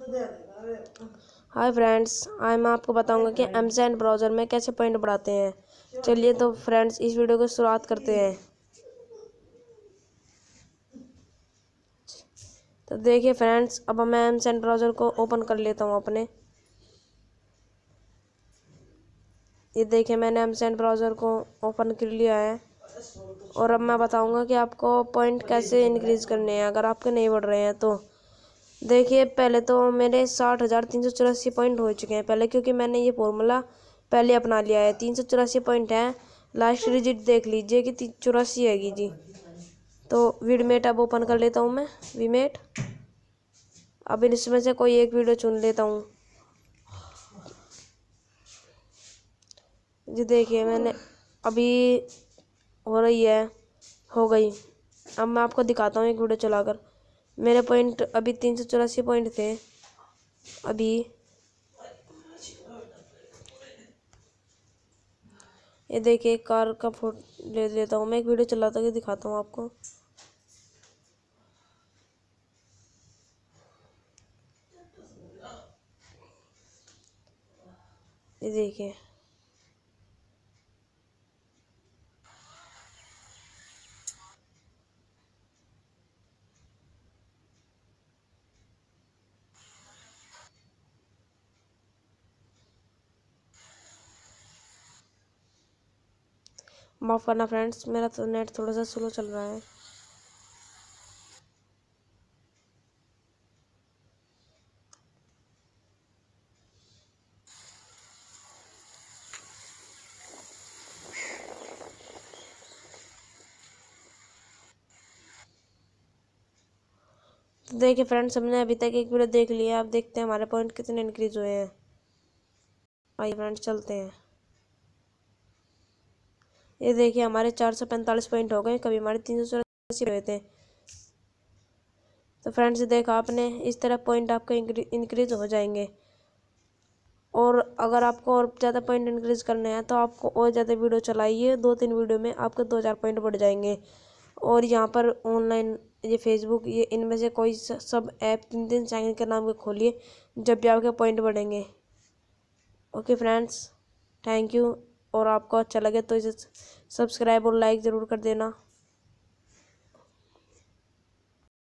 Hi friends, आज मैं आपको बताऊंगा कि mcent ब्राउज़र में कैसे पॉइंट बढ़ाते हैं। चलिए तो फ्रेंड्स, इस वीडियो को शुरुआत करते हैं। तो देखिए फ्रेंड्स, अब मैं mcent ब्राउज़र को ओपन कर लेता हूँ अपने। ये देखिए, मैंने mcent ब्राउज़र को ओपन कर लिया है। और अब मैं बताऊंगा कि आपको पॉइंट कैसे इंक्रीज़ करने हैं अगर आपके नहीं बढ़ रहे हैं तो। देखिए, पहले तो मेरे 60,384 पॉइंट हो चुके हैं पहले, क्योंकि मैंने ये फॉर्मूला पहले अपना लिया है। 384 पॉइंट है। लास्ट डिजिट देख लीजिए कि 84 हैगी जी। तो वीडमेट अब ओपन कर लेता हूँ मैं, वीमेट। अब इसमें से कोई एक वीडियो चुन लेता हूँ जी। देखिए, मैंने अभी हो रही है, हो गई। अब मैं आपको दिखाता हूँ एक वीडियो चलाकर। मेरे पॉइंट अभी 384 पॉइंट थे अभी। ये देखिए, कार का फोटो ले लेता हूँ मैं, एक वीडियो चलाता के दिखाता हूँ आपको। ये देखिए, माफ़ करना फ्रेंड्स, मेरा तो नेट थोड़ा सा स्लो चल रहा है। तो देखिए फ्रेंड्स, हमने अभी तक एक वीडियो देख लिया है। अब देखते हैं हमारे पॉइंट कितने इंक्रीज हुए हैं। आइए फ्रेंड्स, चलते हैं। ये देखिए, हमारे 445 पॉइंट हो गए। कभी हमारे 384 हुए थे। तो फ्रेंड्स, देखा आपने, इस तरह पॉइंट आपके इंक्रीज हो जाएंगे। और अगर आपको और ज़्यादा पॉइंट इंक्रीज करने हैं तो आपको और ज़्यादा वीडियो चलाइए। 2-3 वीडियो में आपके 2-4 पॉइंट बढ़ जाएंगे। और यहाँ पर ऑनलाइन ये फेसबुक, ये इनमें से कोई सब ऐप 3-3 सेकंड के नाम के खोलिए, जब भी आपके पॉइंट बढ़ेंगे। Okay friends, thank you. और आपको अच्छा लगे तो इसे सब्सक्राइब और लाइक ज़रूर कर देना।